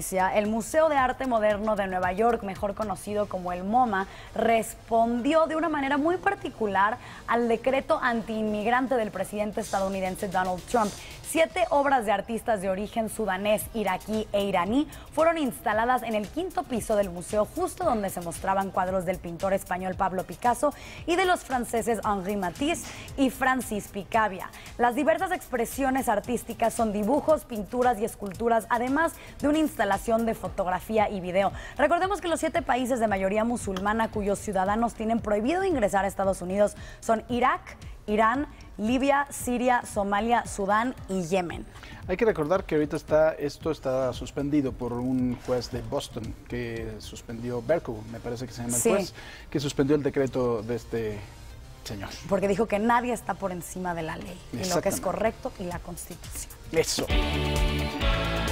El Museo de Arte Moderno de Nueva York, mejor conocido como el MoMA, respondió de una manera muy particular al decreto antiinmigrante del presidente estadounidense Donald Trump. 7 obras de artistas de origen sudanés, iraquí e iraní fueron instaladas en el 5º piso del museo, justo donde se mostraban cuadros del pintor español Pablo Picasso y de los franceses Henri Matisse y Francis Picabia. Las diversas expresiones artísticas son dibujos, pinturas y esculturas, además de una instalación de fotografía y video. Recordemos que los 7 países de mayoría musulmana cuyos ciudadanos tienen prohibido ingresar a Estados Unidos son Irak, Irán, Libia, Siria, Somalia, Sudán y Yemen. Hay que recordar que ahorita esto está suspendido por un juez de Boston que suspendió, Bercow, me parece que se llama el juez, que suspendió el decreto de este señor. Porque dijo que nadie está por encima de la ley, y lo que es correcto y la Constitución. Eso.